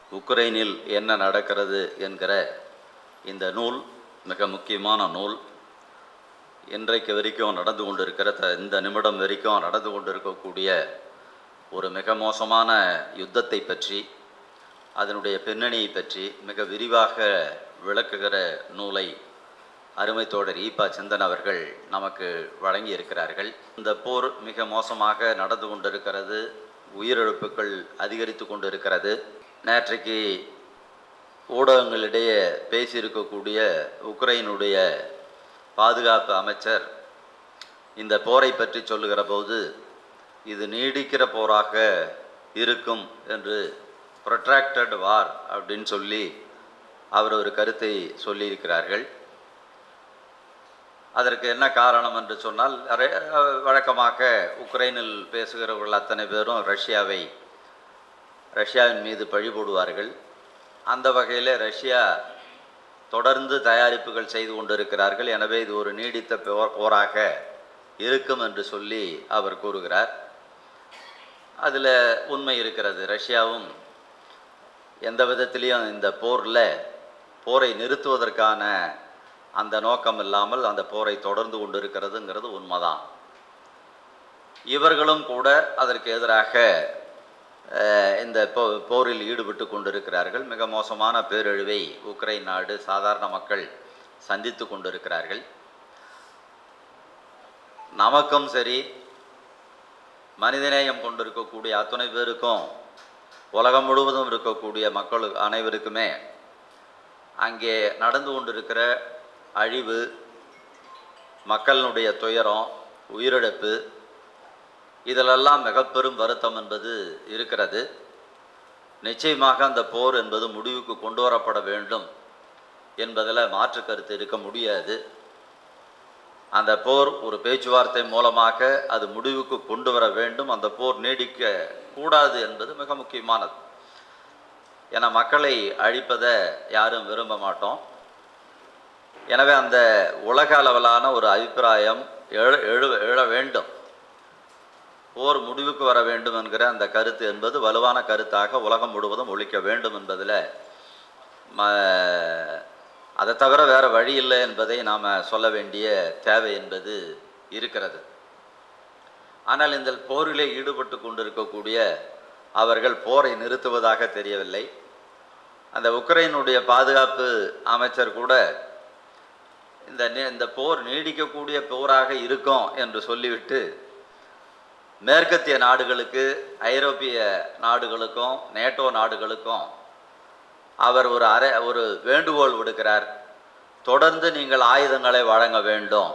உக்ரைனில் என்ன நடக்கிறது என்கிற இந்த நூல் மிக முக்கியமான நூல். இன்றைக்கு வரைக்கும் நடந்து கொண்டிருக்கிற இந்த நிமிடம் வரைக்கும் நடந்து கொண்டிருக்கக்கூடிய ஒரு மிக மோசமான யுத்தத்தை பற்றி, அதனுடைய பின்னணியை பற்றி மிக விரிவாக விளக்குகிற நூலை அருமை தோழர் ஈப்பா சிந்தன் அவர்கள் நமக்கு வழங்கி இருக்கிறார்கள். இந்த போர் மிக மோசமாக நடந்து கொண்டிருக்கிறது, உயிரிழப்புகள் அதிகரித்து கொண்டிருக்கிறது. நேற்றைக்கு ஊடகங்களிடையே பேசியிருக்கக்கூடிய உக்ரைனுடைய பாதுகாப்பு அமைச்சர் இந்த போரை பற்றி சொல்லுகிற போது இது நீடிக்கிற போராக இருக்கும் என்று, ப்ரொட்ராக்டட் வார் அப்படின்னு சொல்லி அவர் ஒரு கருத்தை சொல்லியிருக்கிறார்கள். அதற்கு என்ன காரணம் என்று சொன்னால், வழக்கமாக உக்ரைனில் பேசுகிறவர்கள் அத்தனை பேரும் ரஷ்யாவின் மீது பழி போடுவார்கள். அந்த வகையில் ரஷ்யா தொடர்ந்து தயாரிப்புகள் செய்து கொண்டிருக்கிறார்கள், எனவே இது ஒரு நீடித்த போராக இருக்கும் என்று சொல்லி அவர் கூறுகிறார். அதில் உண்மை இருக்கிறது. ரஷ்யாவும் எந்த விதத்திலையும் இந்த போரை நிறுத்துவதற்கான அந்த நோக்கம் இல்லாமல் அந்த போரை தொடர்ந்து கொண்டிருக்கிறதுங்கிறது உண்மைதான். இவர்களும் கூட அதற்கு எதிராக இந்த போரில் ஈடுபட்டு கொண்டிருக்கிறார்கள். மிக மோசமான பேரழிவை உக்ரைன் நாடு, சாதாரண மக்கள் சந்தித்து கொண்டிருக்கிறார்கள். நமக்கும் சரி, மனிதநேயம் கொண்டிருக்கக்கூடிய அத்தனை பேருக்கும், உலகம் முழுவதும் இருக்கக்கூடிய மக்கள் அனைவருக்குமே அங்கே நடந்து கொண்டிருக்கிற அழிவு, மக்களுடைய துயரம், உயிரிழப்பு, இதிலெல்லாம் மிக பெரும் வருத்தம் என்பது இருக்கிறது. நிச்சயமாக அந்த போர் என்பது முடிவுக்கு கொண்டு வரப்பட வேண்டும் என்பதில் மாற்று கருத்து இருக்க முடியாது. அந்த போர் ஒரு பேச்சுவார்த்தை மூலமாக அது முடிவுக்கு கொண்டு வர வேண்டும். அந்த போர் நீடிக்க கூடாது என்பது மிக முக்கியமானது. ஏன்னா மக்களை அழிப்பதை யாரும் விரும்ப மாட்டோம். எனவே அந்த உலக அளவிலான ஒரு அபிப்பிராயம் எழ வேண்டும். போர் முடிவுக்கு வர வேண்டும் என்கிற அந்த கருத்து என்பது வலுவான கருத்தாக உலகம் முழுவதும் ஒழிக்க வேண்டும் என்பதில் அதை தவிர வேறு வழி இல்லை என்பதை நாம் சொல்ல வேண்டிய தேவை என்பது இருக்கிறது. ஆனால் இந்த போரிலே ஈடுபட்டு கொண்டிருக்கக்கூடிய அவர்கள் போரை நிறுத்துவதாக தெரியவில்லை. அந்த உக்ரைனுடைய பாதுகாப்பு அமைச்சர் கூட இந்த போர் நீடிக்கக்கூடிய போராக இருக்கும் என்று சொல்லிவிட்டு மேற்கத்திய நாடுகளுக்கு, ஐரோப்பிய நாடுகளுக்கும், நேட்டோ நாடுகளுக்கும் அவர் ஒரு வேண்டுகோள் விடுக்கிறார். தொடர்ந்து நீங்கள் ஆயுதங்களை வழங்க வேண்டும்.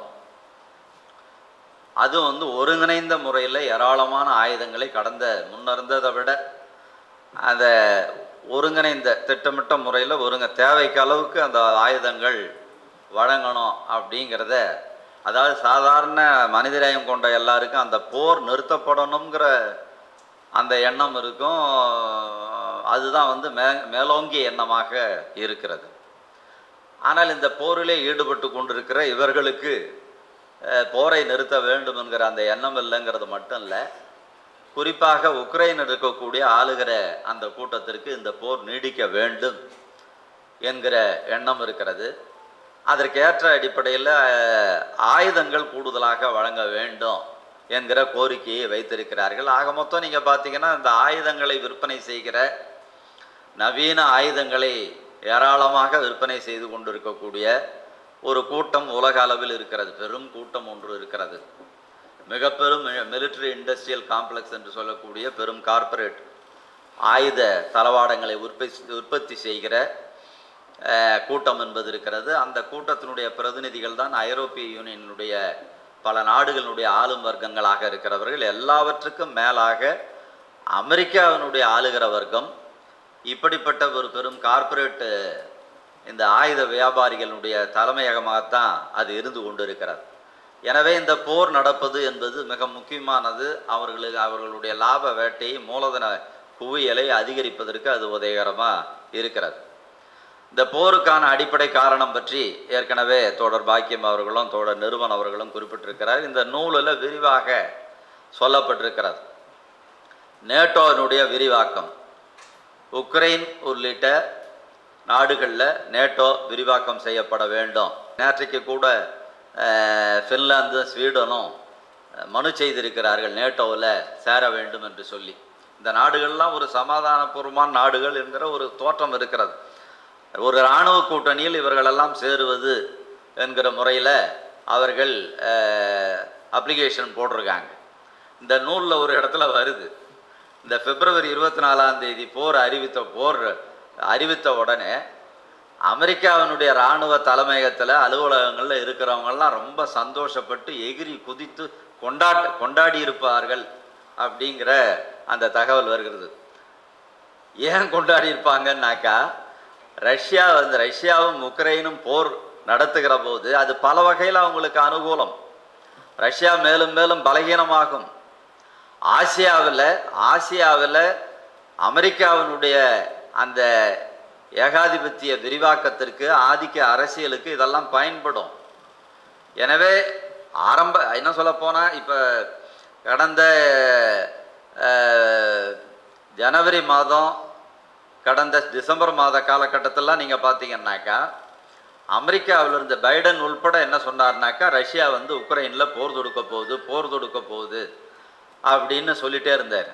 அது ஒருங்கிணைந்த முறையில் ஏராளமான ஆயுதங்களை முன்னிருந்ததை விட அந்த ஒருங்கிணைந்த திட்டமிட்ட முறையில் தேவைக்கு அளவுக்கு அந்த ஆயுதங்கள் வழங்கணும் அப்படிங்கிறத, அதாவது சாதாரண மனிதநேயம் கொண்ட எல்லாருக்கும் அந்த போர் நிறுத்தப்படணுங்கிற அந்த எண்ணம் இருக்கும். அதுதான் மேலோங்கிய எண்ணமாக இருக்கிறது. ஆனால் இந்த போரிலே ஈடுபட்டு கொண்டிருக்கிற இவர்களுக்கு போரை நிறுத்த வேண்டும் என்கிற அந்த எண்ணம் இல்லைங்கிறது மட்டும் இல்லை, குறிப்பாக உக்ரைன் இருக்கக்கூடிய ஆளுகிற அந்த கூட்டத்திற்கு இந்த போர் நீடிக்க வேண்டும் என்கிற எண்ணம் இருக்கிறது. அதற்கேற்ற அடிப்படையில் ஆயுதங்கள் கூடுதலாக வழங்க வேண்டும் என்கிற கோரிக்கையை வைத்திருக்கிறார்கள். ஆக மொத்தம் நீங்கள் பார்த்தீங்கன்னா, இந்த ஆயுதங்களை விற்பனை செய்கிற, நவீன ஆயுதங்களை ஏராளமாக விற்பனை செய்து கொண்டிருக்கக்கூடிய ஒரு கூட்டம் உலக அளவில் இருக்கிறது. பெரும் கூட்டம் ஒன்று இருக்கிறது. மிக பெரும் மிலிட்ரி இண்டஸ்ட்ரியல் காம்ப்ளெக்ஸ் என்று சொல்லக்கூடிய பெரும் கார்ப்பரேட் ஆயுத தளவாடங்களை உற்பத்தி செய்கிற கூட்டம் என்பது இருக்கிறது. அந்த கூட்டத்தினுடைய பிரதிநிதிகள் தான் ஐரோப்பிய யூனியனுடைய பல நாடுகளினுடைய ஆளும் வர்க்கங்களாக இருக்கிறவர்கள். எல்லாவற்றுக்கும் மேலாக அமெரிக்காவினுடைய ஆளுகிற வர்க்கம். இப்படிப்பட்ட ஒரு பெரும் கார்ப்பரேட் இந்த ஆயுத வியாபாரிகளுடைய தலைமையகமாகத்தான் அது இருந்து கொண்டு இருக்கிறது. எனவே இந்த போர் நடப்பது என்பது மிக முக்கியமானது. அவர்களுடைய லாப வேட்டையை, மூலதன குவியலை அதிகரிப்பதற்கு அது உதவிகரமாக இருக்கிறது. இந்த போருக்கான அடிப்படை காரணம் பற்றி ஏற்கனவே தோழர் பாக்கியம் அவர்களும் தோழர் நிறுவன் அவர்களும் குறிப்பிட்டிருக்கிறார். இந்த நூலில் விரிவாக சொல்லப்பட்டிருக்கிறது. நேட்டோவினுடைய விரிவாக்கம், உக்ரைன் உள்ளிட்ட நாடுகளில் நேட்டோ விரிவாக்கம் செய்யப்பட வேண்டும். நேற்றைக்கு கூட ஃபின்லாந்து ஸ்வீடனும் மனு செய்திருக்கிறார்கள் நேட்டோவில் சேர வேண்டும் என்று சொல்லி. இந்த நாடுகள்லாம் ஒரு சமாதானபூர்வமான நாடுகள் என்கிற ஒரு தோற்றம் இருக்கிறது. ஒரு இராணுவ கூட்டணியில் இவர்களெல்லாம் சேருவது என்கிற முறையில் அவர்கள் அப்ளிகேஷன் போட்டிருக்காங்க. இந்த நூலில் ஒரு இடத்துல வருது, இந்த பிப்ரவரி 24 போர் அறிவித்த உடனே அமெரிக்காவினுடைய இராணுவ தலைமையகத்தில் அலுவலகங்களில் இருக்கிறவங்கெல்லாம் ரொம்ப சந்தோஷப்பட்டு எகிரி குதித்து கொண்டாடி இருப்பார்கள் அப்படிங்கிற அந்த தகவல் வருகிறது. ஏன் கொண்டாடி இருப்பாங்கன்னாக்கா, ரஷ்யாவும் உக்ரைனும் போர் நடத்துகிற போது அது பல வகையில் அவங்களுக்கு அனுகூலம். ரஷ்யா மேலும் மேலும் பலகீனமாகும். ஆசியாவில் அமெரிக்காவினுடைய அந்த ஏகாதிபத்திய விரிவாக்கத்திற்கு, ஆதிக்க அரசியலுக்கு இதெல்லாம் பயன்படும். எனவே என்ன சொல்ல போனால், இப்போ கடந்த ஜனவரி மாதம், கடந்த டிசம்பர் மாத காலகட்டத்திலாம் நீங்கள் பார்த்தீங்கன்னாக்கா, அமெரிக்காவில் இருந்த பைடன் உள்பட என்ன சொன்னார்னாக்கா, ரஷ்யா உக்ரைனில் போர் தொடுக்க போகுது அப்படின்னு சொல்லிட்டே இருந்தார்.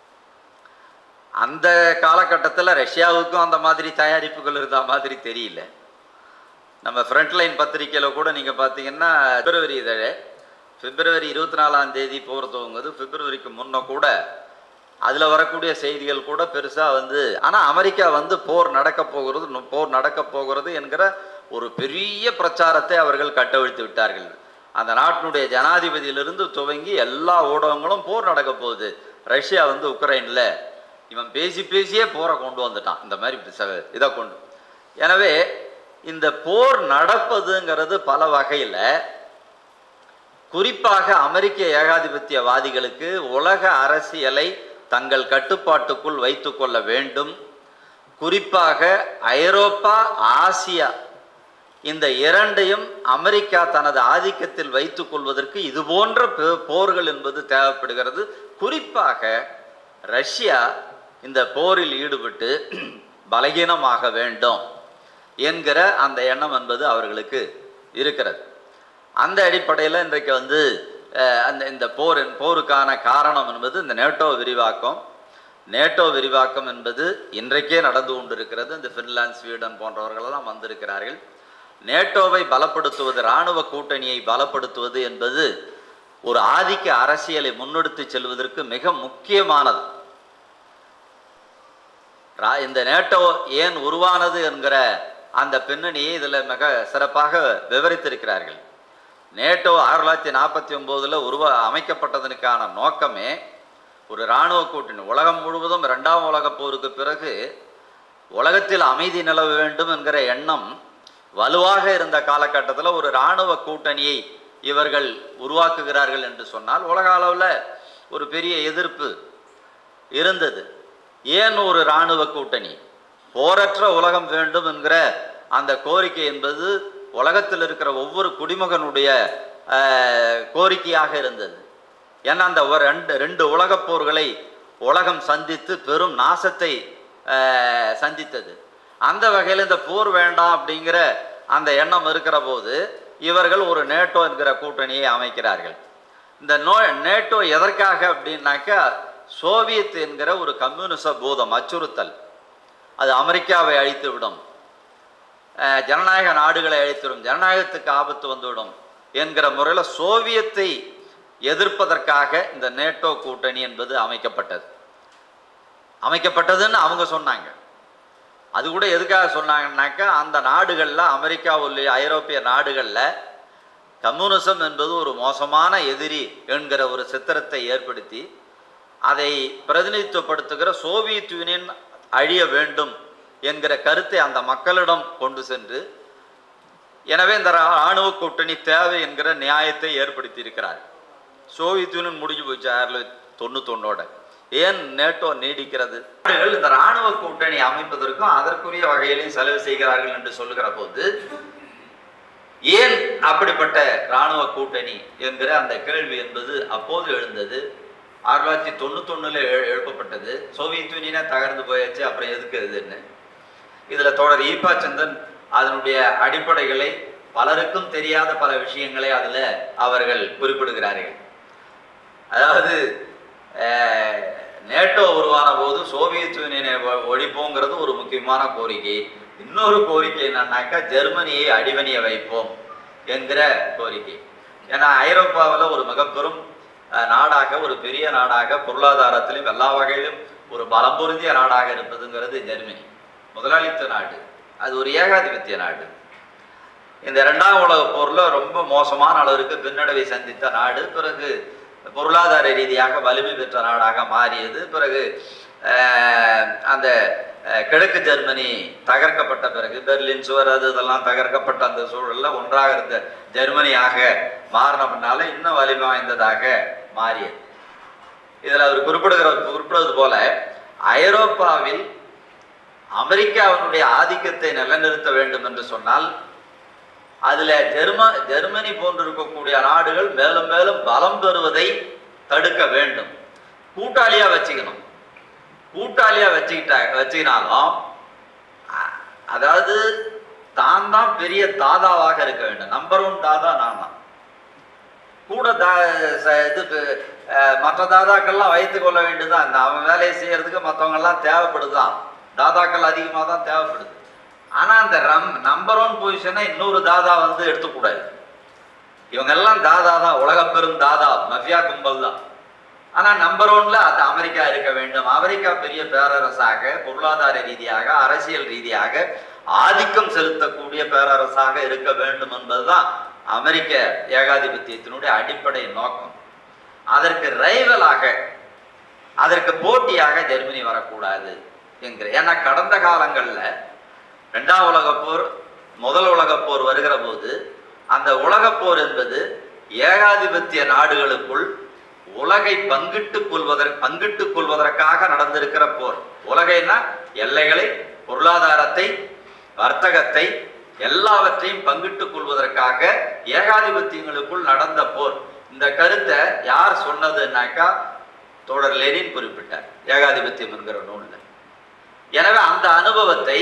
அந்த காலகட்டத்தில் ரஷ்யாவுக்கும் அந்த மாதிரி தயாரிப்புகள் இருந்த மாதிரி தெரியல. நம்ம ஃப்ரண்ட்லைன் பத்திரிக்கையில் கூட நீங்கள் பார்த்தீங்கன்னா, பிப்ரவரி 24 போர் துவங்குது. பிப்ரவரிக்கு முன்ன கூட அதில் வரக்கூடிய செய்திகள் கூட பெருசாக ஆனால் அமெரிக்கா போர் நடக்க போகிறது என்கிற ஒரு பெரிய பிரச்சாரத்தை அவர்கள் கட்டவிழ்த்து விட்டார்கள். அந்த நாட்டினுடைய ஜனாதிபதியிலிருந்து துவங்கி எல்லா ஊடகங்களும் போர் நடக்க போகுது, ரஷ்யா உக்ரைனில், இவன் பேசியே போரை கொண்டு வந்துட்டான், இந்த மாதிரி இதை கொண்டு. எனவே இந்த போர் நடப்பதுங்கிறது பல வகையில், குறிப்பாக அமெரிக்க ஏகாதிபத்தியவாதிகளுக்கு உலக அரசியலை தங்கள் கட்டுப்பாட்டுக்குள் வைத்து கொள்ள வேண்டும். குறிப்பாக ஐரோப்பா, ஆசியா இந்த இரண்டையும் அமெரிக்கா தனது ஆதிக்கத்தில் வைத்துக் கொள்வதற்கு இது போன்ற போர்கள் என்பது தேவைப்படுகிறது. குறிப்பாக ரஷ்யா இந்த போரில் ஈடுபட்டு பலகீனமாக வேண்டும் என்கிற அந்த எண்ணம் என்பது அவர்களுக்கு இருக்கிறது. அந்த அடிப்படையில் இன்றைக்கு இந்த போருக்கான காரணம் என்பது இந்த நேட்டோ விரிவாக்கம் என்பது இன்றைக்கே நடந்து கொண்டிருக்கிறது. இந்த ஃபின்லாந்து, ஸ்வீடன் போன்றவர்களெல்லாம் வந்திருக்கிறார்கள். நேட்டோவை பலப்படுத்துவது, இராணுவ கூட்டணியை பலப்படுத்துவது என்பது ஒரு ஆதிக்க அரசியலை முன்னெடுத்து செல்வதற்கு மிக முக்கியமானது. இந்த நேட்டோ ஏன் உருவானது என்கிற அந்த பின்னணியை இதில் மிக சிறப்பாக விவரித்திருக்கிறார்கள். நேட்டோ 1949 அமைக்கப்பட்டதற்கான நோக்கமே ஒரு இராணுவ கூட்டணி. உலகம் முழுவதும் 2ஆம் உலகப் போருக்கு பிறகு உலகத்தில் அமைதி நிலவ வேண்டும் என்கிற எண்ணம் வலுவாக இருந்த காலகட்டத்தில் ஒரு இராணுவ கூட்டணியை இவர்கள் உருவாக்குகிறார்கள் என்று சொன்னால் உலக அளவில் ஒரு பெரிய எதிர்ப்பு இருந்தது. ஏன் ஒரு இராணுவ கூட்டணி? போரற்ற உலகம் வேண்டும் என்கிற அந்த கோரிக்கை என்பது உலகத்தில் இருக்கிற ஒவ்வொரு குடிமகனுடைய கோரிக்கையாக இருந்தது. ஏன்னா அந்த ரெண்டு உலகப் போர்களை உலகம் சந்தித்து பெரும் நாசத்தை சந்தித்தது. அந்த வகையில் இந்த போர் வேண்டாம் அப்படிங்கிற அந்த எண்ணம் இருக்கிற போது இவர்கள் ஒரு நேட்டோ என்கிற கூட்டணியை அமைக்கிறார்கள். இந்த நேட்டோ எதற்காக அப்படின்னாக்கா, சோவியத் என்கிற ஒரு கம்யூனிச பூதம் அச்சுறுத்தல், அது அமெரிக்காவை அழித்துவிடும், ஜனநாயக நாடுகளை அழித்துவிடும், ஜனநாயகத்துக்கு ஆபத்து வந்துவிடும் என்கிற முறையில் சோவியத்தை எதிர்ப்பதற்காக இந்த நேட்டோ கூட்டணி என்பது அமைக்கப்பட்டதுன்னு அவங்க சொன்னாங்க. அது கூட எதுக்காக சொன்னாங்கன்னாக்கா, அந்த நாடுகளில், அமெரிக்கா உள்ள ஐரோப்பிய நாடுகளில் கம்யூனிசம் என்பது ஒரு மோசமான எதிரி என்கிற ஒரு சித்திரத்தை ஏற்படுத்தி அதை பிரதிநிதித்துவப்படுத்துகிற சோவியத் யூனியன் அழிய வேண்டும் என்கிற கருத்தை அந்த மக்களிடம் கொண்டு சென்று, எனவே இந்த இராணுவ கூட்டணி தேவை என்கிற நியாயத்தை ஏற்படுத்தி இருக்கிறார். சோவியத் யூனியன் முடிஞ்சு போச்சு 1991. ஏன் நேட்டோ நீடிக்கிறது? இந்த இராணுவ கூட்டணி அமைப்பதற்கும் அதற்குரிய வகையிலையும் செலவு செய்கிறார்கள் என்று சொல்லுகிற போது, ஏன் அப்படிப்பட்ட இராணுவ கூட்டணி என்கிற அந்த கேள்வி என்பது அப்போது எழுந்தது. 1991 எழுப்பப்பட்டது. சோவியத் யூனியனே தகர்ந்து போயாச்சு, அப்புறம் எதுக்கு இதுன்னு. இதில் தோழர் ஈப்பா சந்தன் அதனுடைய அடிப்படைகளை, பலருக்கும் தெரியாத பல விஷயங்களை அதில் அவர்கள் குறிப்பிடுகிறார்கள். அதாவது நேட்டோ உருவான போது சோவியத் யூனியனை ஒழிப்போங்கிறது ஒரு முக்கியமான கோரிக்கை. இன்னொரு கோரிக்கை என்னன்னாக்கா ஜெர்மனியை அடிவணிய வைப்போம் என்கிற கோரிக்கை. ஏன்னா ஐரோப்பாவில் ஒரு மிகப்பெரும் நாடாக, ஒரு பெரிய நாடாக, பொருளாதாரத்திலும் எல்லா வகையிலும் ஒரு பலம் பொருந்திய நாடாக இருப்பதுங்கிறது ஜெர்மனி. முதலாளித்துவ நாடு, அது ஒரு ஏகாதிபத்திய நாடு. இந்த 2ஆம் உலகப் போரில் ரொம்ப மோசமான அளவிற்கு பின்னடைவை சந்தித்த நாடு. பிறகு பொருளாதார ரீதியாக வலிமை பெற்ற நாடாக மாறியது. பிறகு அந்த கிழக்கு ஜெர்மனி தகர்க்கப்பட்ட பிறகு, பெர்லின் சுவர் இதெல்லாம் தகர்க்கப்பட்ட அந்த சூழலில் ஒன்றாக இருந்த ஜெர்மனியாக மாறின பின்னால இன்னும் வலிமை வாய்ந்ததாக மாறியது. இதில் அவர் குறிப்பிடுவது போல ஐரோப்பாவில் அமெரிக்காவினுடைய ஆதிக்கத்தை நிலைநிறுத்த வேண்டும் என்று சொன்னால் அதுல ஜெர்மனி போன்று இருக்கக்கூடிய நாடுகள் மேலும் மேலும் பலம் பெறுவதை தடுக்க வேண்டும். கூட்டாளியா வச்சுக்கணும். கூட்டாளியா வச்சுக்கினாலும் அதாவது தான் தான் பெரிய தாதாவாக இருக்க வேண்டும். நம்பர் 1 தாதா நான் தான். கூட இது மற்ற தாதாக்கள்லாம் வைத்துக் கொள்ள வேண்டியதுதான். இந்த அவன் வேலையை செய்யறதுக்கு மற்றவங்க எல்லாம் தேவைப்படுதுதான். தாதாக்கள் அதிகமாக தான் தேவைப்படுது. ஆனா அந்த நம்பர் 1 பொசிஷனை இன்னொரு தாதா வந்து எடுத்துக்கூடாது. இவங்க எல்லாம் தாதா தான், உலக பெரும் தாதா, மஃபியா கும்பல் தான். ஆனா நம்பர் 1ல அது அமெரிக்கா இருக்க வேண்டும். அமெரிக்கா பெரிய பேரரசாக, பொருளாதார ரீதியாக, அரசியல் ரீதியாக ஆதிக்கம் செலுத்தக்கூடிய பேரரசாக இருக்க வேண்டும் என்பதுதான் அமெரிக்க ஏகாதிபத்தியத்தினுடைய அடிப்படை நோக்கம். அதற்கு ரைவலாக, அதற்கு போட்டியாக ஜெர்மனி வரக்கூடாது என்கிற. ஏன்னா கடந்த காலங்களில் 2ஆம் உலகப்போர், முதல் உலகப்போர் வருகிற போது அந்த உலகப்போர் என்பது ஏகாதிபத்திய நாடுகளுக்குள் உலகை பங்கிட்டுக் கொள்வதற்காக நடந்திருக்கிற போர். உலகைன்னா எல்லைகளை, பொருளாதாரத்தை, வர்த்தகத்தை எல்லாவற்றையும் பங்கிட்டுக் கொள்வதற்காக ஏகாதிபத்தியங்களுக்குள் நடந்த போர். இந்த கருத்தை யார் சொன்னதுன்னாக்கா தோழர் லெனின் குறிப்பிட்டார் ஏகாதிபத்தியம் என்கிற நூலில். எனவே அந்த அனுபவத்தை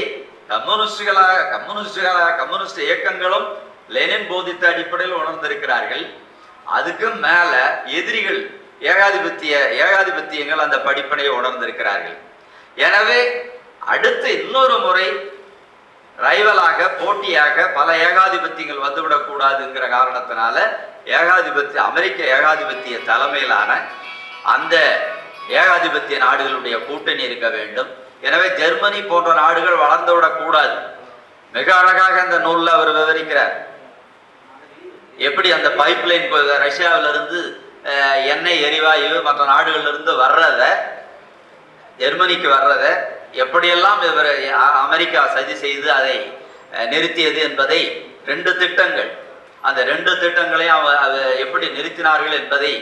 கம்யூனிஸ்ட் இயக்கங்களும் லெனின் போதித்த அடிப்படையில் உணர்ந்திருக்கிறார்கள். அதுக்கு மேல எதிரிகள் ஏகாதிபத்தியங்கள் அந்த படிப்பனையை உணர்ந்திருக்கிறார்கள். எனவே அடுத்து இன்னொரு முறை ரைவலாக, போட்டியாக பல ஏகாதிபத்தியங்கள் வந்துவிடக் கூடாதுங்கிற காரணத்தினால அமெரிக்க ஏகாதிபத்திய தலைமையிலான அந்த ஏகாதிபத்திய நாடுகளுடைய கூட்டணி இருக்க வேண்டும். எனவே ஜெர்மனி போன்ற நாடுகள் வளர்ந்து விடக்கூடாது. மிக அழகாக அந்த நூலில் அவர் விவரிக்கிறார். எப்படி அந்த பைப்லைன் ரஷ்யாவிலிருந்து எண்ணெய், எரிவாயு மற்ற நாடுகளிலிருந்து வர்றத, ஜெர்மனிக்கு வர்றத எப்படியெல்லாம் இவர் அமெரிக்கா சதி செய்து அதை நிறுத்தியது என்பதை 2 திட்டங்கள், அந்த 2 திட்டங்களையும் எப்படி நிறுத்தினார்கள் என்பதை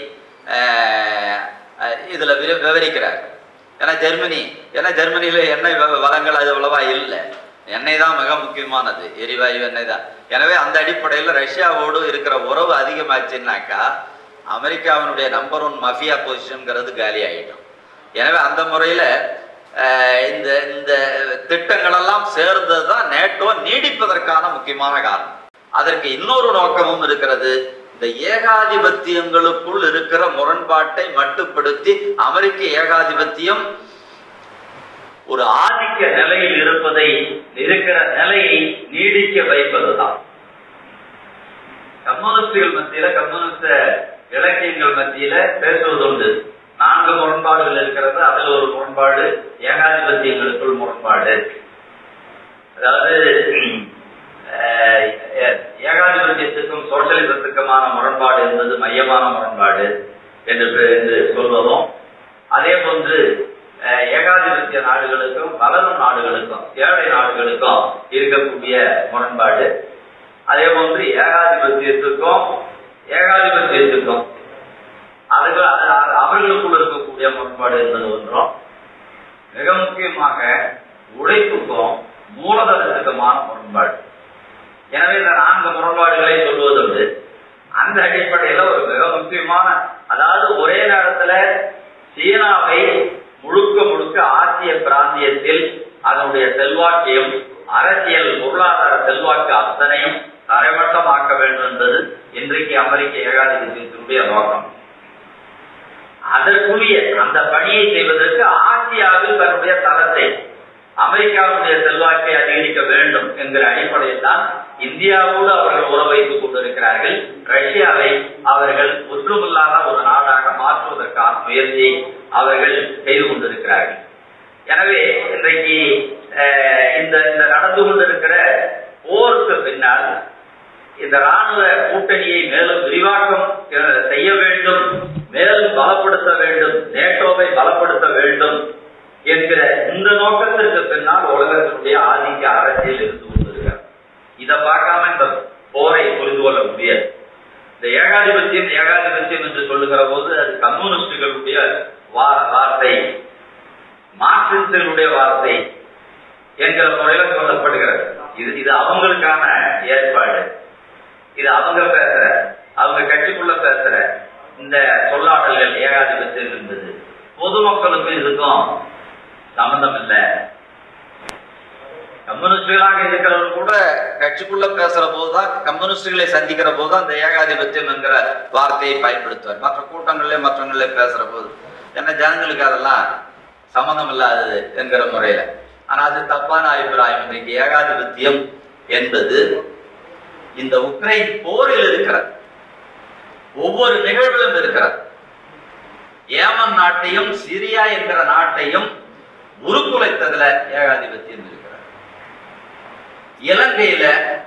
இதில் விவரிக்கிறார். ஏன்னா ஜெர்மனியில் எண்ணெய் வளங்கள் அது அவ்வளவா இல்லை. எண்ணெய் தான் மிக முக்கியமானது, எரிவாயு எண்ணெய் தான். எனவே அந்த அடிப்படையில் ரஷ்யாவோடு இருக்கிற உறவு அதிகமாச்சுன்னாக்கா அமெரிக்காவினுடைய நம்பர் 1 மஃபியா பொசிஷன்ங்கிறது காலி ஆகிடும். எனவே அந்த முறையில் இந்த இந்த திட்டங்களெல்லாம் சேர்ந்தது தான் நேட்டோ நீடிப்பதற்கான முக்கியமான காரணம். அதற்கு இன்னொரு நோக்கமும் இருக்கிறது. இந்த ஏகாதிபத்தியங்களுக்குள் இருக்கிற முரண்பாட்டை மட்டுப்படுத்தி அமெரிக்க ஏகாதிபத்தியம் ஒரு ஆதிக்க நிலையில் இருக்கிற நிலையை நீடிக்க வைப்பதுதான். கம்யூனிஸ்டுகள் மத்தியில, கம்யூனிஸ்ட இலக்கியங்கள் மத்தியில பேசுவதுண்டு. 4 முரண்பாடுகள் இருக்கிறது. அதில் ஒரு முரண்பாடு ஏகாதிபத்தியங்களுக்குள் முரண்பாடு. அதாவது ஏகாதிபத்தியத்துக்கும் சோசியலிசத்துக்குமான முரண்பாடு என்பது மையமான முரண்பாடு என்று சொல்வதும், அதே போன்று ஏகாதிபத்திய நாடுகளுக்கும் வளரும் நாடுகளுக்கும் ஏழை நாடுகளுக்கும் இருக்கக்கூடிய முரண்பாடு, அதே போன்று ஏகாதிபத்தியத்துக்கும் அவர்களுக்குள் இருக்கக்கூடிய முரண்பாடு என்பது ஒன்றும், மிக முக்கியமாக உழைப்புக்கும் மூலதனத்துக்குமான முரண்பாடு. எனவே இந்த 4 முரண்பாடுகளை சொல்வதுண்டு. அந்த அடிப்படையில் ஒரு மிக முக்கியமான, அதாவது ஒரே நேரத்தில் சீனாவை முழுக்க முழுக்க ஆசிய பிராந்தியத்தில் அதனுடைய செல்வாக்கையும் அரசியல் பொருளாதார செல்வாக்கு அத்தனையும் தரைமட்டமாக்க வேண்டும் என்பது இன்றைக்கு அமெரிக்க ஏகாதிபத்தியத்தினுடைய நோக்கம். அதற்குரிய அந்த பணியை செய்வதற்கு ஆசியாவில் தன்னுடைய தரத்தை, அமெரிக்காவுடைய செல்வாக்கை அதிகரிக்க வேண்டும் என்கிற அடிப்படையில் தான் இந்தியாவோடு அவர்கள் உறவு வைத்துக் கொண்டிருக்கிறார்கள். ரஷ்யாவை அவர்கள் ஒற்றுமில்லாத ஒரு நாடாக மாற்றுவதற்கான முயற்சியை அவர்கள் செய்து கொண்டிருக்கிறார்கள். எனவே இன்றைக்கு இந்த நடந்து கொண்டிருக்கிற போருக்கு பின்னால் இந்த ராணுவ கூட்டணியை மேலும் விரிவாக்கம் செய்ய வேண்டும், மேலும் பலப்படுத்த வேண்டும், நேட்டோவை பலப்படுத்த வேண்டும் என்கிற இந்த நோக்கத்திற்கு பின்னால் உலகத்தினுடைய ஆதிக்க அரசியல் இருந்து கொண்டிருக்கிறார். இதை பார்க்காம இந்த போரை புரிந்து கொள்ள முடியாது. இந்த ஏகாதிபத்தியம் என்று சொல்லுகிற போது அது கம்யூனிஸ்டுகளுடைய வார்த்தை, மார்க்சிஸ்டுகளுடைய வார்த்தை என்கிற முறையில சொல்லப்படுகிறது. இது அவங்களுக்கான ஏற்பாடு, இது அவங்க பேசுற, அவங்க கட்சிக்குள்ள பேசுற இந்த சொல்லாடல்கள் ஏகாதிபத்தியம் என்பது பொதுமக்களுக்கு இதுக்கும் சம்பந்தம் இல்லை. கம்யூனிஸ்டுகளாக இருக்கிறவர்கள் கூட கட்சிக்குள்ள பேசுற போதுதான், கம்யூனிஸ்டுகளை சந்திக்கிற போதுதான் இந்த ஏகாதிபத்தியம் என்கிற வார்த்தையை பயன்படுத்துவார். மற்ற மற்றவங்களே பேசுற போது என்ன ஜனங்களுக்கு அதெல்லாம் சம்பந்தம் இல்லாதது என்கிற முறையில. ஆனா அது தப்பான அபிப்பிராயம். இன்றைக்கு ஏகாதிபத்தியம் என்பது இந்த உக்ரைன் போரில் இருக்கிறது, ஒவ்வொரு நிகழ்விலும் இருக்கிறது. ஏமன் நாட்டையும் சிரியா என்கிற நாட்டையும் உருக்குலைத்ததுல ஏகாதிபத்தியம் இருக்கிறது. இலங்கையில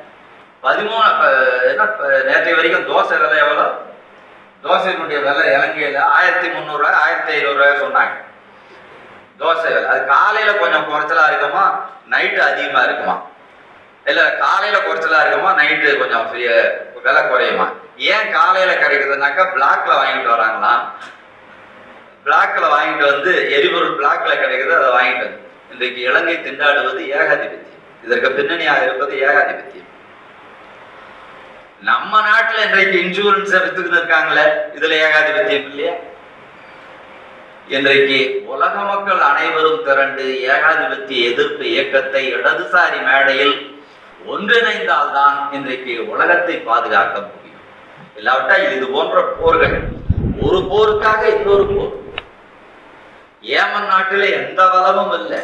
13 நேற்றைய வரைக்கும் தோசை விலை எவ்வளவு? தோசையினுடைய விலை இலங்கையில 1300 ரூபாய் 1500 ரூபாய் சொன்னாங்க தோசை விலை. அது காலையில கொஞ்சம் குறைச்சலா இருக்குமா, நைட்டு அதிகமா இருக்குமா? இல்ல காலையில குறைச்சலா இருக்குமா, நைட்டு கொஞ்சம் விலை குறையுமா? ஏன் காலையில கிடைக்குதுனாக்கா பிளாக்ல வாங்கிட்டு வராங்களாம். பிளாக்ல வாங்கிட்டு வந்து எரிபொருள் பிளாக்ல கிடைக்குது, அதை வாங்கிட்டு வந்து இன்றைக்கு இலங்கை திண்டாடுவது ஏகாதிபத்தியம். இதற்கு பின்னணியாக இருப்பது ஏகாதிபத்தியம். நம்ம நாட்டுல இன்றைக்கு இன்சூரன்ஸ் வித்துக்கிட்டு இருக்காங்களே, இதுல ஏகாதிபத்தியம் இல்லையா? இன்றைக்கு உலக மக்கள் அனைவரும் திரண்டு ஏகாதிபத்திய எதிர்ப்பு இயக்கத்தை இடதுசாரி மேடையில் ஒன்றிணைந்தால்தான் இன்றைக்கு உலகத்தை பாதுகாக்க முடியும். இல்லாவிட்டால் இது போன்ற போர்கள், ஒரு போருக்காக இன்னொரு போர். ஏமன் நாட்டில எந்த வளமும் இல்லை.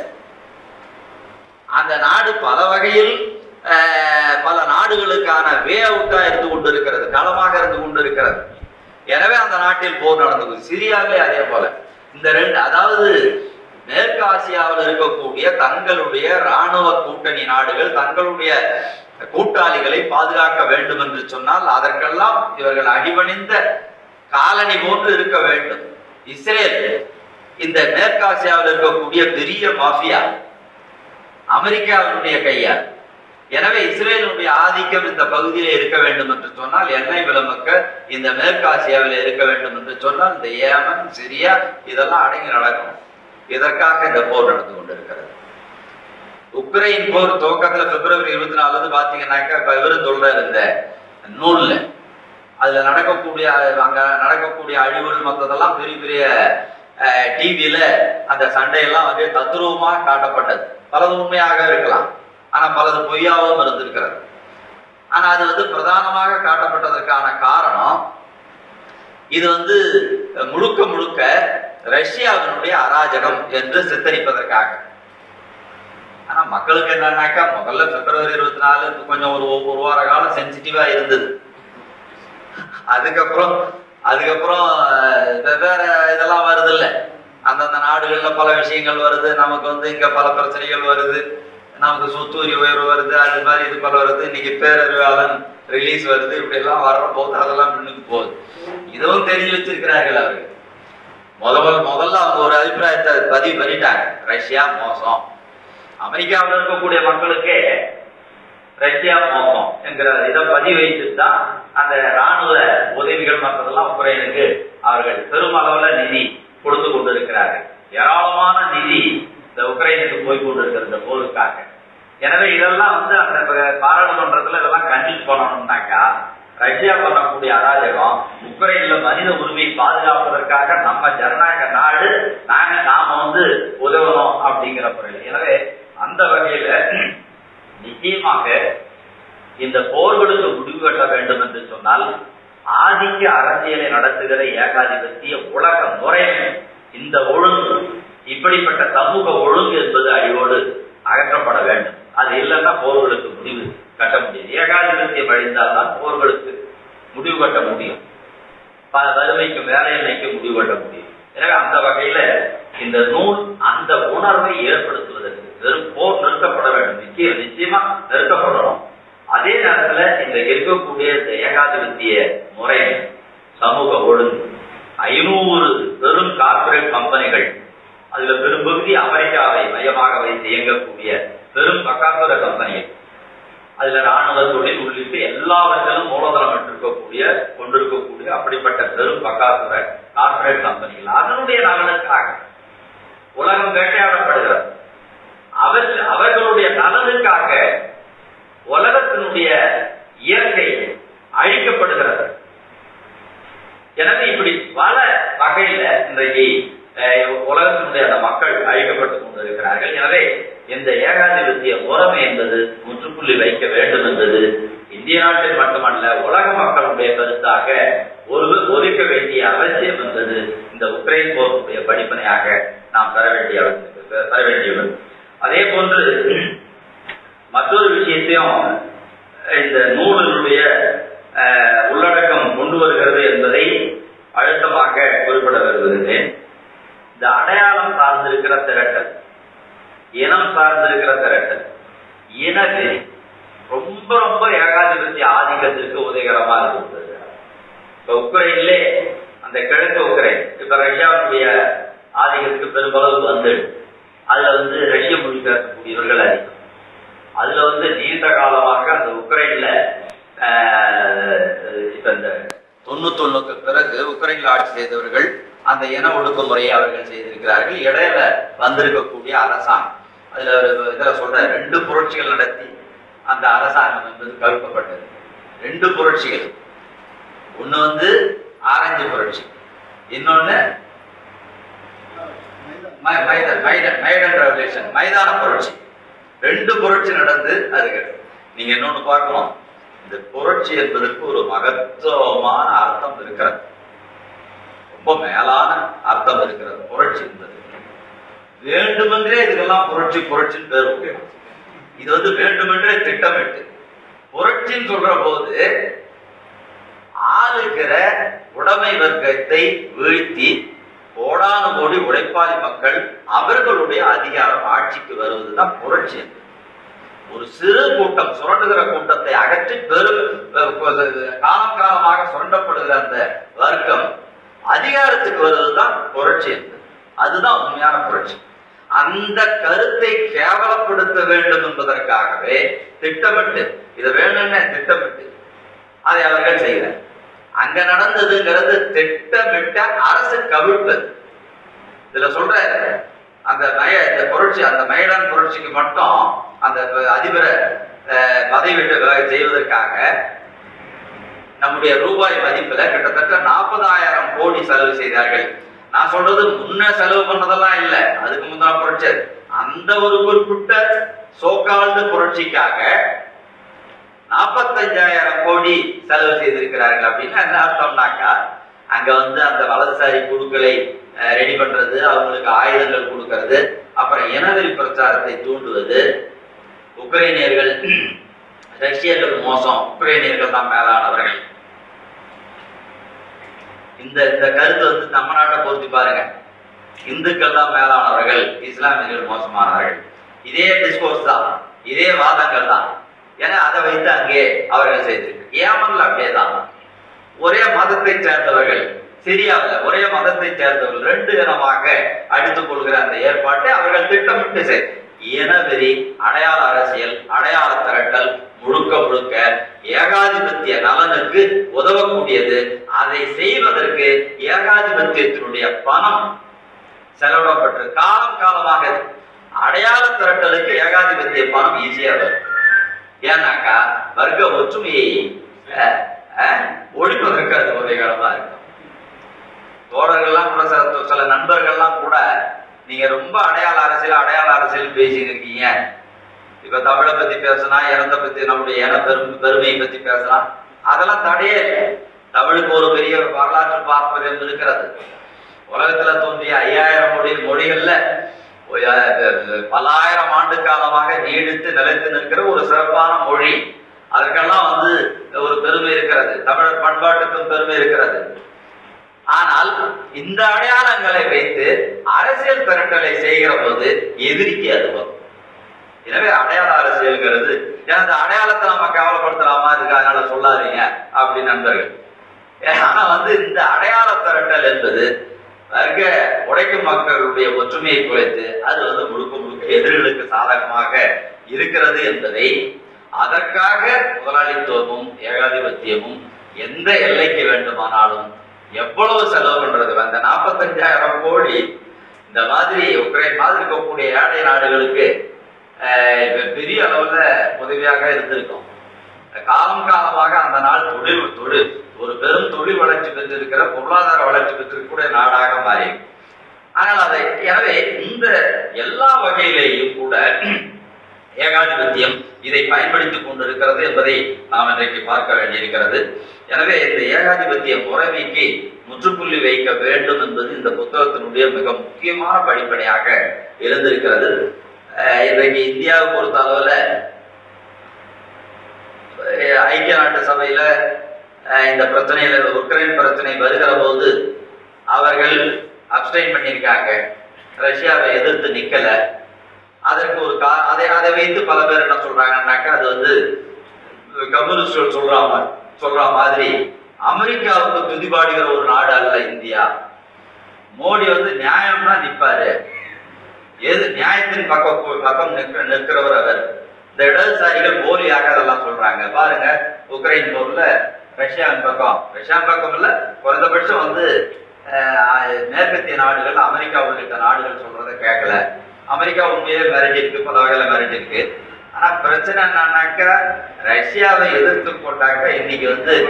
அந்த நாடு பல வகையில் பல நாடுகளுக்கான வே அவுட்டா இருந்து கொண்டிருக்கிறது, களமாக இருந்து கொண்டிருக்கிறது. எனவே அந்த நாட்டில் போர் நடந்தது. சிரியாவிலே அதே போல இந்த அதாவது மேற்கு ஆசியாவில் இருக்கக்கூடிய தங்களுடைய இராணுவ கூட்டணி நாடுகள் தங்களுடைய கூட்டாளிகளை பாதுகாக்க வேண்டும் என்று சொன்னால் அதற்கெல்லாம் இவர்கள் அடிபணிந்த காலனி போன்று இருக்க வேண்டும். இஸ்ரேல் இந்த மேற்காசியாவில் இருக்கக்கூடிய பெரிய மாஃபியா, அமெரிக்காவினுடைய கையால். எனவே இஸ்ரேலுடைய ஆதிக்கம் இந்த பகுதியிலே இருக்க வேண்டும் என்று சொன்னால், எண்ணெய் விளமக்க இந்த மேற்காசியாவில் இருக்க வேண்டும் என்று சொன்னால் இந்த ஏமன், சிரியா இதெல்லாம் அடங்கி நடக்கும். இதற்காக இந்த போர் நடந்து கொண்டிருக்கிறது. உக்ரைன் போர் துவக்கத்துல பிப்ரவரி 24 பாத்தீங்கன்னாக்கா இப்ப இவரும் சொல்றாரு இந்த நூல்ல, அதுல நடக்கக்கூடிய அங்க நடக்கக்கூடிய அழிவுகள் மற்றதெல்லாம் பெரிய பெரிய டிவியில அந்த சண்டையெல்லாம் வந்து தத்ரூபமாக காட்டப்பட்டது. பலது உண்மையாக இருக்கலாம், ஆனா பலது பொய்யாகவும் இருந்திருக்கிறது. ஆனா அது வந்து பிரதானமாக காட்டப்பட்டதற்கான காரணம் இது வந்து முழுக்க முழுக்க ரஷ்யாவினுடைய அராஜகம் என்று சித்தரிப்பதற்காக. ஆனா மக்களுக்கு என்னன்னாக்கா முதல்ல பிப்ரவரி 24 கொஞ்சம் ஒரு வார காலம் சென்சிட்டிவா இருந்தது. அதுக்கப்புறம் வெவ்வேறு இதெல்லாம் வருது இல்லை, அந்தந்த நாடுகள்ல பல விஷயங்கள் வருது, நமக்கு வந்து இங்க பல பிரச்சனைகள் வருது, நமக்கு சொத்துவரி உயர்வு வருது, அது மாதிரி இது பல வருது, இன்னைக்கு பேரறிவாளன் ரிலீஸ் வருது, இப்படி எல்லாம் வர்ற போது அதெல்லாம் முன்னுக்கு போகுது. இதுவும் தெரிஞ்சு வச்சிருக்கிறார்கள் அவர்கள். முதல்ல அவங்க ஒரு அபிப்பிராயத்தை பதிவு பண்ணிட்டாங்க, ரஷ்யா மோசம். அமெரிக்காவில் இருக்கக்கூடிய மக்களுக்கே ரஷ்யா மோசம் என்கிற இதை பதிவு வைத்துட்டு தான் அந்த இராணுவ உதவிகள் மற்றதெல்லாம் உக்ரைனுக்கு அவர்கள் பெருமளவுல நிதி கொடுத்து கொண்டிருக்கிறார்கள். ஏராளமான நிதி இந்த உக்ரைனுக்கு போய் கொண்டிருக்கிற இந்த போருக்காக. எனவே இதெல்லாம் வந்து அந்த பாராளுமன்றத்துல இதெல்லாம் கண்டிச்சு பண்ணணும்னாக்கா ரஷ்யா பண்ணக்கூடிய அராஜகம், உக்ரைன்ல மனித உரிமையை பாதுகாப்பதற்காக நம்ம ஜனநாயக நாடு நாம உதவணும் அப்படிங்கிற முறையில். எனவே அந்த வகையில நிச்சயமாக இந்த போர்களுக்கு முடிவு கட்ட வேண்டும் என்று சொன்னால் ஆதிக்க அரசியலை நடத்துகிற ஏகாதிபத்திய உலக முறை, இந்த ஒழுங்கு, இப்படிப்பட்ட சமூக ஒழுங்கு என்பது அடியோடு அகற்றப்பட வேண்டும். அது இல்லைன்னா போர்களுக்கு முடிவு கட்ட முடியும். ஏகாதிபத்தியம் அழிந்தால்தான் போர்களுக்கு முடிவு கட்ட முடியும், வறுமைக்கு வேலையின்மைக்கு முடிவு கட்ட முடியும். எனவே அந்த வகையில இந்த நூல் அந்த உணர்வை ஏற்படுத்துவதற்கு வெறும் போர் நிறுத்தப்பட வேண்டும், நிச்சயமா நிறுத்தப்படணும். அதே நேரத்துல இந்த இருக்கக்கூடிய இந்த ஏகாதிபத்திய முறை, சமூக ஒழுங்கு, 500 பெரும் கார்பரேட் கம்பெனிகள், அதுல பெரும்பகுதி அமெரிக்காவை மையமாக வைத்து இயங்கக்கூடிய பெரும் பக்காசுர கம்பெனிகள், அதுல ராணுவ தொழில் உள்ளிட்டு எல்லாவற்றிலும் மூலதனம் கொண்டிருக்கக்கூடிய அப்படிப்பட்ட பெரும் பக்காசுர கார்பரேட் கம்பெனிகள், அதனுடைய நலனுக்காக உலகம் வேட்டையாடப்படுகிறது. அவர்களுடைய நலனுக்காக உலகத்தினுடைய இயற்கை அழிக்கப்படுகிறது. எனவே இப்படி பல வகையில இன்றைக்கு உலகத்தினுடைய அந்த மக்கள் அழிக்கப்பட்டுக் கொண்டிருக்கிறார்கள். எனவே இந்த ஏகாதிபத்திய முறைமை என்பது முற்றுப்புள்ளி வைக்க வேண்டும் என்பது இந்திய நாட்டில் மட்டுமல்ல உலக மக்களுடைய கருத்தாக ஒதுக்க வேண்டிய அவசியம் என்பது இந்த உக்ரைன் போருடைய படிப்பனையாக நாம் பெற வேண்டியவர். அதே போன்று மற்றொரு விஷயத்தையும் இந்த நூலினுடைய உள்ளடக்கம் கொண்டு வருகிறது என்பதை அழுத்தமாக குறிப்பிட வருகிறேன். இந்த அடையாளம் சார்ந்திருக்கிற திரட்டல், இனம் சார்ந்திருக்கிற திரட்டல், இனவெறி ரொம்ப ரொம்ப ஏகாதிபத்திய ஆதிக்கத்திற்கு உதவிகரமா இருக்கிறது. இப்ப உக்ரைன்லே அந்த கிழக்கு உக்ரைன் இப்ப ரஷ்யாவுடைய ஆதிக்கத்துக்கு பெரும்பளவு அதுல ரஷ்ய மொழி பேசக்கூடியவர்கள் அதிகம். அதுல நீண்ட காலமாக அந்த உக்ரைன்ல இப்ப இந்த 91க்கு பிறகு உக்ரைன்ல ஆட்சி செய்தவர்கள் அந்த இன ஒடுக்குமுறையை அவர்கள் செய்திருக்கிறார்கள். இடையில வந்திருக்கக்கூடிய அரசாங்கம் இதுல சொல்ற 2 புரட்சிகள் நடத்தி அந்த அரசாங்கம் என்பது கவிழ்க்கப்பட்டது. 2 புரட்சிகள், ஒண்ணு ஆரஞ்சு புரட்சி, இன்னொன்னு மைதான புரட்சி. 2 புரட்சி நடந்து அதுக்கு நீங்க இன்னொன்னு பார்க்கணும். இந்த புரட்சி என்பதற்கு ஒரு மகத்துவமான அர்த்தம் இருக்கிறது, ரொம்ப மேலான அர்த்தம் இருக்கிறது. புரட்சி என்பது வேண்டுமென்றே இதுக்கெல்லாம் புரட்சின்னு பேர். இது வேண்டுமென்றே திட்டமிட்டு புரட்சின்னு சொல்ற போது ஆளுகிற உடைமை வர்க்கத்தை வீழ்த்தி கோடானு கோடி உழைப்பாளி மக்கள் அவர்களுடைய அதிகாரம் ஆட்சிக்கு வருவதுதான் புரட்சி என்பது. ஒரு சிறு கூட்டம் சுரண்டுகிற கூட்டத்தை அகற்றி காலம் காலமாக சுரண்டப்படுகிற அந்த வர்க்கம் அதிகாரத்துக்கு வருவதுதான் புரட்சி என்பது. அதுதான் உண்மையான புரட்சி. அந்த கருத்தை கேவலப்படுத்த வேண்டும் என்பதற்காகவே திட்டமிட்டு இதை வேணும்னு திட்டமிட்டு அதை அவர்கள் செய்கிறார். அங்க நடந்ததுங்கிறது திட்டமிட்ட அரசு கவிழ்ப்பு. இதுல சொல்ற அந்த புரட்சி, அந்த மைடான் புரட்சிக்கு மட்டும் அந்த அதிபரை பதவி விட்டு செய்வதற்காக நம்முடைய ரூபாய் மதிப்புல கிட்டத்தட்ட 40,000 கோடி செலவு செய்தார்கள். நான் சொல்றது முன்ன செலவு பண்ணதெல்லாம் இல்ல, அதுக்கு முன்னாடி புரட்சி. அந்த ஒரு குறிப்பிட்ட சோகால்டு புரட்சிக்காக 45,000 கோடி செலவு செய்திருக்கிறார்கள். அப்படின்னு என்ன அர்த்தம்னாக்கா அங்க அந்த வலதுசாரி குழுக்களை ரெடி பண்றது, அவங்களுக்கு ஆயுதங்கள் கொடுக்கறது, அப்புறம் இனவெறி பிரச்சாரத்தை தூண்டுவது, உக்ரைனியர்கள் ரஷ்யர்கள் மோசம், உக்ரைனியர்கள் தான் மேலானவர்கள். இந்த கருத்து நம்ம நாட்டை பொறுத்து பாருங்க, இந்துக்கள் தான் மேலானவர்கள், இஸ்லாமியர்கள் மோசமானவர்கள். இதே டிஸ்கோர்ஸ் தான், இதே வாதங்கள் தான். ஏன்னா அதை வைத்து அங்கே அவர்கள் செய்திருக்கு. ஏமன்ல அப்படியேதான் ஒரே மதத்தை சேர்ந்தவர்கள், சிரியாவில் ஒரே மதத்தை சேர்ந்தவர்கள் 2 இனமாக அடித்துக் கொள்கிற அந்த ஏற்பாட்டை அவர்கள் திட்டமிட்டு செய்து இனவெறி, அடையாள அரசியல், அடையாள திரட்டல் முழுக்க ஏகாதிபத்திய நலனுக்கு உதவக்கூடியது. அதை செய்வதற்கு ஏகாதிபத்தியத்தினுடைய பணம் செலவிடப்பட்டு காலம் காலமாக அடையாள திரட்டலுக்கு ஏகாதிபத்திய பணம் ஈஸியா வரும். ஏன்னாக்கா வர்க்க ஒற்றுமையை ஒழிப்பதற்கு அது உதவிகரமா இருக்கும். தோழர்கள்லாம் கூட சில நண்பர்கள்லாம் கூட நீங்க ரொம்ப அடையாள அரசியல் பேசிட்டு இருக்கீங்க. இப்ப தமிழை பத்தி பேசலாம், இறந்த பத்தி நம்முடைய பெருமையை பத்தி பேசலாம், அதெல்லாம் தடையே இல்லை. தமிழுக்கு ஒரு பெரிய வரலாற்று பாரம்பரியம் இருக்கிறது. உலகத்துல தோன்றிய 5000 மொழிகள்ல பல்லாயிரம் ஆண்டு காலமாக நீடித்து நிலைத்து நிற்கிற ஒரு சிறப்பான மொழி. அதற்கெல்லாம் ஒரு பெருமை இருக்கிறது. தமிழர் பண்பாட்டுக்கும் பெருமை இருக்கிறது. ஆனால் இந்த அடையாளங்களை வைத்து அரசியல் திரட்டலை செய்கிற போது எதிரிக்கு அது வரும். எனவே அடையாள அரசியல்ங்கிறது அந்த அடையாளத்தை நம்ம கேவலப்படுத்தலாமா, இதுக்கு அதனால சொல்லாதீங்க அப்படின்னு நண்பர்கள். ஆனா இந்த அடையாள திரட்டல் என்பது வர்க்க உழைக்கும் மக்களுடைய ஒற்றுமையை குறைத்து அது முழுக்க முழுக்க எதிரிகளுக்கு சாதகமாக இருக்கிறது என்பதை, அதற்காக முதலாளித்துவமும் ஏகாதிபத்தியமும் எந்த எல்லைக்கு வேண்டுமானாலும் எவ்வளவு செலவு பண்றது. அந்த 45,000 கோடி இந்த மாதிரி உக்ரைன் மாதிரி இருக்கக்கூடிய ஏழை நாடுகளுக்கு பெரிய அளவுல உதவியாக இருந்திருக்கும். காலமாக அந்த நாள் ஒரு பெரும் தொழில் வளர்ச்சி பெற்றிருக்கிற, பொருளாதார வளர்ச்சி பெற்றிருக்கக்கூடிய நாடாக மாறி. ஆனால் எனவே இந்த எல்லா வகையிலேயும் கூட ஏகாதிபத்தியம் இதை பயன்படுத்திக் கொண்டிருக்கிறது என்பதை நாம் இன்றைக்கு பார்க்க வேண்டியிருக்கிறது. எனவே இந்த ஏகாதிபத்திய முறைமைக்கு முற்றுப்புள்ளி வைக்க வேண்டும் என்பது இந்த புத்தகத்தினுடைய மிக முக்கியமான படிப்பனையாக இருந்திருக்கிறது. இன்றைக்கு இந்தியாவை பொறுத்த அளவுல ஐக்கிய நாட்டு சபையில இந்த பிரச்சனையில உக்ரைன் பிரச்சனை வருகிற போது அவர்கள் அப்ஸ்டைன் பண்ணியிருக்காங்க, ரஷ்யாவை எதிர்த்து நிக்கல. அதற்கு ஒரு அதை வைத்து பல பேர் என்ன சொல்றாங்கன்னாக்கா, அது கம்யூனிஸ்ட் சொல்ற மாதிரி அமெரிக்காவுக்கு துதிபாடுகிற ஒரு நாடு அல்ல இந்தியா. மோடி நியாயம்னா நிற்பாரு, எது நியாயத்தின் பக்கம் நிற்கிறவர் அவர். இந்த இடதுசாரிகள் போலியாக அதெல்லாம் சொல்றாங்க. பாருங்க, உக்ரைன் போர்ல ரஷ்யாவின் பக்கம் இல்ல, குறைந்தபட்சம் மேற்கத்திய நாடுகள், அமெரிக்கா உள்ளிட்ட நாடுகள் சொல்றதை கேட்கல. அமெரிக்கா உண்மையே மிரட்டி இருக்கு, பல வகையில மிரட்டி இருக்கு. ஆனா பிரச்சனை என்னன்னாக்கா, ரஷ்யாவை எதிர்த்து கொண்டாக்க இன்னைக்கு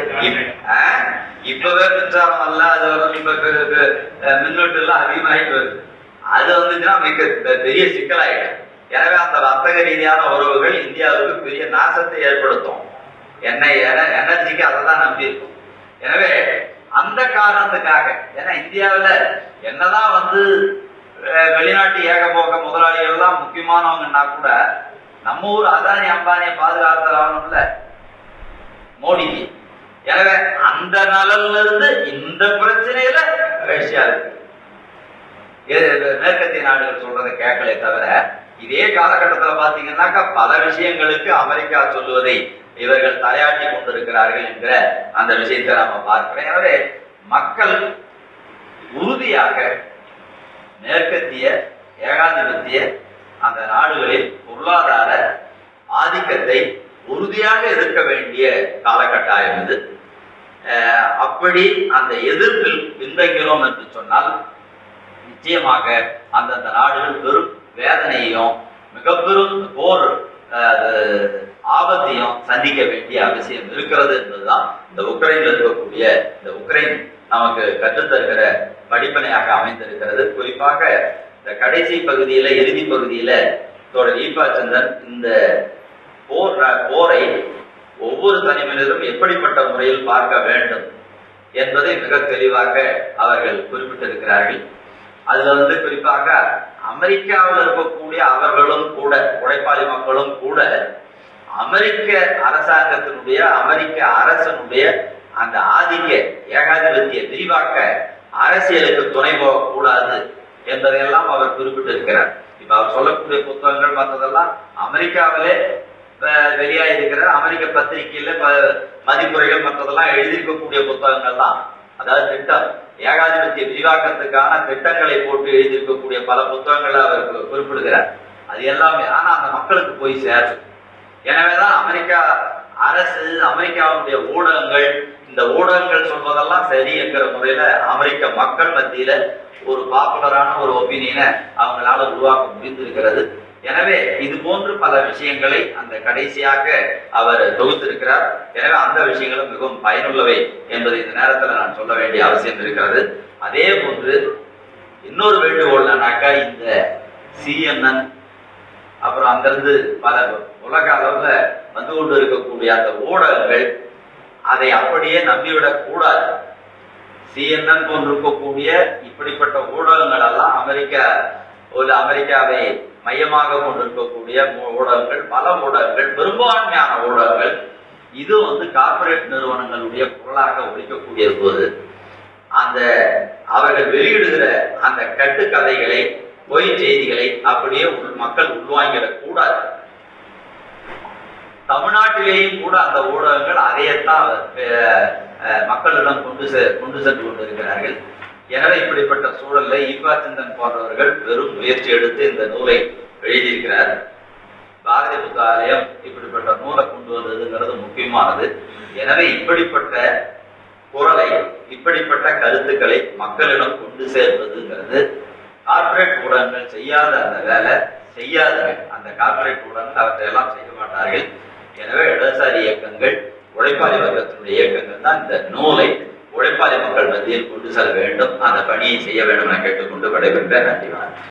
இப்பவே மின்சாரம் அல்ல, அது இப்ப மின்னோட்டு எல்லாம் அதிகமாயிட்டு வருது. அது மிக பெரிய சிக்கலாயிடும். எனவே அந்த வர்த்தக ரீதியான உறவுகள் இந்தியாவுக்கு பெரிய நாசத்தை ஏற்படுத்தும். எனர்ஜிக்கு அதை தான் நம்பி இருக்கும். எனவே அந்த காரணத்துக்காக, ஏன்னா இந்தியாவில் என்னதான் வெளிநாட்டு ஏகபோக முதலாளிகள் எல்லாம் முக்கியமானவங்கன்னா கூட நம்ம ஊர் அதானி அம்பானியை பாதுகாத்தலாம்ல மோடிக்கு. எனவே அந்த நலன்ல இருந்து இந்த பிரச்சனையில ரஷ்யா இருக்கு. மேற்கத்திய நாடுகள் சொல்றதை கேட்கலே தவிர, இதே காலகட்டத்தில் பாத்தீங்கன்னாக்கா பல விஷயங்களுக்கு அமெரிக்கா சொல்லுவதை இவர்கள் தலையாட்டி கொண்டிருக்கிறார்கள் என்கிற அந்த விஷயத்தை நாம பார்க்கிறோம். எனவே மக்கள் உறுதியாக மேற்கத்திய ஏகாதிபத்திய அந்த நாடுகளில் பொருளாதார ஆதிக்கத்தை உறுதியாக எதிர்க்க வேண்டிய காலகட்டாயம் இது. அப்படி அந்த எதிர்ப்பில் பின்தங்கிறோம் என்று சொன்னால் நிச்சயமாக அந்தந்த நாடுகள் பெரும் வேதனையையும் மிக பெரும் போர் ஆபத்தையும் சந்திக்க வேண்டிய அவசியம் இருக்கிறது என்பதுதான் இந்த உக்ரைன்ல இருக்கக்கூடிய இந்த உக்ரைன் நமக்கு கற்றுத்தருகிற படிப்பனையாக அமைந்திருக்கிறது. குறிப்பாக இந்த கடைசி பகுதியில, இறுதி பகுதியில தோழர் ஈபா சந்தன் இந்த போரை ஒவ்வொரு தனி மனிதரும் எப்படிப்பட்ட முறையில் பார்க்க வேண்டும் என்பதை மிக தெளிவாக அவர்கள் குறிப்பிட்டிருக்கிறார்கள். அதுல குறிப்பாக அமெரிக்காவில் இருக்கக்கூடிய அவர்களும் கூட, உழைப்பாளி மக்களும் கூட, அமெரிக்க அரசாங்கத்தினுடைய, அமெரிக்க அரசனுடைய அந்த ஆதிக்க ஏகாதிபத்திய விரிவாக்க அரசியலுக்கு துணை போகக்கூடாது என்பதையெல்லாம் அவர் குறிப்பிட்டிருக்கிறார். இப்ப அவர் சொல்லக்கூடிய புத்தகங்கள் மற்றதெல்லாம் அமெரிக்காவிலே வெளியாயிருக்கிற அமெரிக்க பத்திரிகையில மதிப்புரைகள் மற்றதெல்லாம் எழுதியிருக்கக்கூடிய புத்தகங்கள் தான். அதாவது திட்டம், ஏகாதிபத்திய விரிவாக்கத்துக்கான திட்டங்களை போட்டு எழுதியிருக்கக்கூடிய பல புத்தகங்களை அவர் குறிப்பிடுகிறார். அது எல்லாமே ஆனா அந்த மக்களுக்கு போய் சேருது. எனவேதான் அமெரிக்கா அரசு, அமெரிக்காவுடைய ஊடகங்கள், இந்த ஊடகங்கள் சொல்வதெல்லாம் சரி என்கிற முறையில அமெரிக்க மக்கள் மத்தியில ஒரு பாப்புலரான ஒரு ஒப்பீனியனை அவங்களால உருவாக்க முடிந்திருக்கிறது. எனவே இது போன்று பல விஷயங்களை அந்த கடைசியாக அவர் தொகுத்திருக்கிறார். எனவே அந்த விஷயங்களும் மிகவும் பயனுள்ளவை என்பதை இந்த நேரத்தில் நான் சொல்ல வேண்டிய அவசியம் இருக்கிறது. அதே போன்று இன்னொரு வேண்டுகோள்னாக்கா, இந்த CNN அப்புறம் அங்கிருந்து பல உலக அளவில் வந்து கொண்டு இருக்கக்கூடிய அந்த ஊடகங்கள் அதை அப்படியே நம்பிவிடக் கூடாது. CNN போன்று இருக்கக்கூடிய இப்படிப்பட்ட ஊடகங்கள் எல்லாம் அமெரிக்காவை மையமாக கொண்டிருக்கக்கூடிய ஊடகங்கள், பல ஊடகங்கள், பெரும்பான்மையான ஊடகங்கள் இது வந்து கார்ப்பரேட் நிறுவனங்களுடைய குரலாக ஒழிக்கக்கூடிய போது அந்த அவர்கள் வெளியிடுகிற அந்த கட்டுக்கதைகளை, பொய் செய்திகளை அப்படியே மக்கள் உள்வாங்கிடக் கூடாது. தமிழ்நாட்டிலேயும் கூட அந்த ஊடகங்கள் அதையத்தான் மக்களிடம் கொண்டு சென்று கொண்டிருக்கிறார்கள். எனவே இப்படிப்பட்ட சூழல்ல ஈப்பா சிந்தன் போன்றவர்கள் பெரும் முயற்சி எடுத்து இந்த நூலை எழுதியிருக்கிறார். பாரதி புத்தாலயம் இப்படிப்பட்ட நூலை கொண்டு வந்ததுங்கிறது முக்கியமானது. எனவே இப்படிப்பட்ட குரலை, இப்படிப்பட்ட கருத்துக்களை மக்களிடம் கொண்டு சேர்வதுங்கிறது கார்ப்பரேட் ஊடகங்கள் செய்யாத அந்த வேலை செய்யாதுங்க. அந்த கார்ப்பரேட் ஊடகங்கள் அவற்றையெல்லாம் செய்ய மாட்டார்கள். எனவே இடதுசாரி இயக்கங்கள், உழைப்பாளி வர்க்கத்தினுடைய இயக்கங்கள் தான் இந்த நூலை உழைப்பாளி மக்கள் மத்தியில் கொண்டு செல்ல வேண்டும், அந்த பணியை செய்ய வேண்டும் என கேட்டுக்கொண்டு விடைபெற்ற நன்றி.